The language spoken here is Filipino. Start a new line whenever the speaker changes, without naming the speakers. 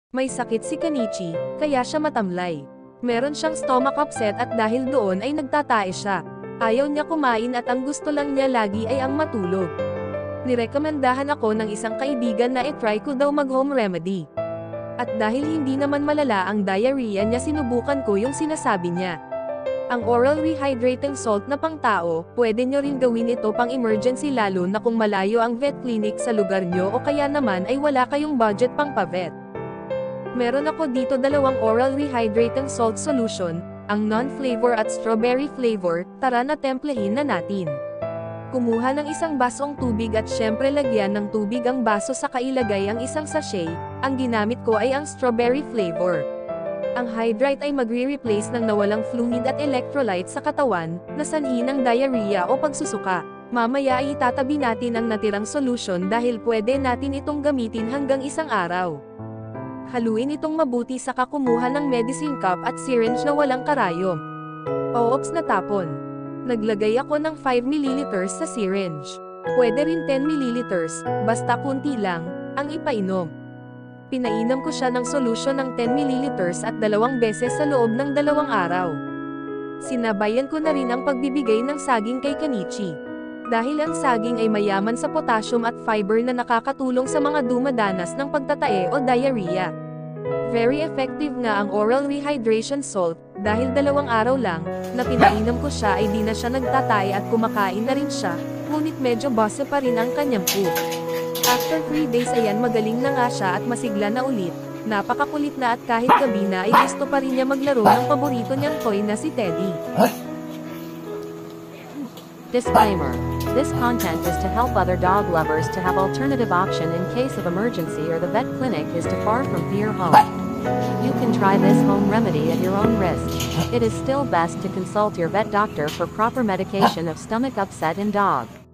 May sakit si Kanichi, kaya siya matamlay. Meron siyang stomach upset at dahil doon ay nagtatae siya. Ayaw niya kumain at ang gusto lang niya lagi ay ang matulog. Nirekomendahan ako ng isang kaibigan na i-try ko daw mag-home remedy. At dahil hindi naman malala ang diarrhea niya, sinubukan ko yung sinasabi niya. Ang oral rehydrating salt na pangtao, pwede nyo rin gawin ito pang emergency lalo na kung malayo ang vet clinic sa lugar nyo o kaya naman ay wala kayong budget pang pa-vet. Meron ako dito dalawang oral rehydrating salt solution, ang non-flavor at strawberry flavor. Tara na templehin na natin. Kumuha ng isang basong tubig at syempre lagyan ng tubig ang baso saka ilagay ang isang sachet. Ang ginamit ko ay ang strawberry flavor. Ang Hydrate ay magre-replace ng nawalang fluid at electrolyte sa katawan, na sanhi ng diarrhea o pagsusuka. Mamaya ay itatabi natin ang natirang solution dahil pwede natin itong gamitin hanggang isang araw. Haluin itong mabuti saka kumuha ng medicine cup at syringe na walang karayom. Oops, natapon. Naglagay ako ng 5 ml sa syringe. Pwede rin 10 ml, basta kunti lang, ang ipainom. Pinainom ko siya ng solusyon ng 10 ml at 2 beses sa loob ng 2 araw. Sinabayan ko na rin ang pagbibigay ng saging kay Kanichi. Dahil ang saging ay mayaman sa potassium at fiber na nakakatulong sa mga dumadanas ng pagtatae o diarrhea. Very effective nga ang oral rehydration salt, dahil 2 araw lang, na pinainom ko siya ay di na siya nagtatae at kumakain na rin siya, ngunit medyo base pa rin ang kanyang poop. After 3 days ayan magaling na nga siya at masigla na ulit, napakakulit na at kahit gabi na ay gusto pa rin niya maglaro ng paborito niyang toy na si Teddy.
Disclaimer. This content is to help other dog lovers to have alternative option in case of emergency or the vet clinic is too far from your home. You can try this home remedy at your own risk. It is still best to consult your vet doctor for proper medication of stomach upset in dog.